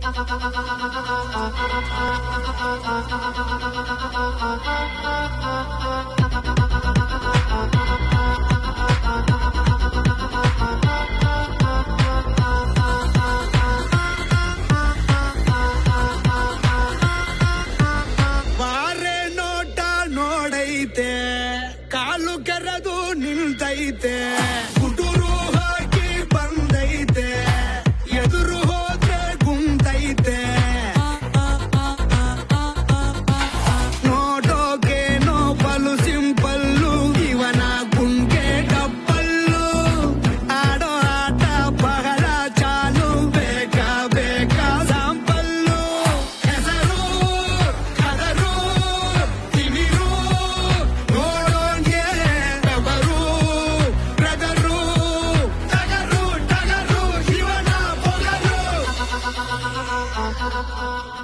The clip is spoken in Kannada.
ಕಾಲು ಕೆರೆದು ನಿಲ್ತೈತೆ ಗುಡುರು ಹಾಕಿ ಬಂದೈತೆ ಎದುರು ಹೋದ್ರೆ ಗುಂತೈತೆ ನೋಡೋಕೇನೋ ಬಲು ಸಿಂಪಲ್ಲು ಇವನ ಗುಂಗೆ ಡಬ್ಬಲ್ಲು ಆಡೋ ಆಟ ಬಹಳ ಚಾಲು ಬೇಕಾ ಬೇಕಾ ಸಾಂಪಲ್ಲು ಹೆಸರು ಕದರು ತಿಮಿರು ನೋಡೋಂಗೆ ಬೆವರು ಬ್ರದರು ಟಗರು ಟಗರು ಇವನ ಪೊಗರು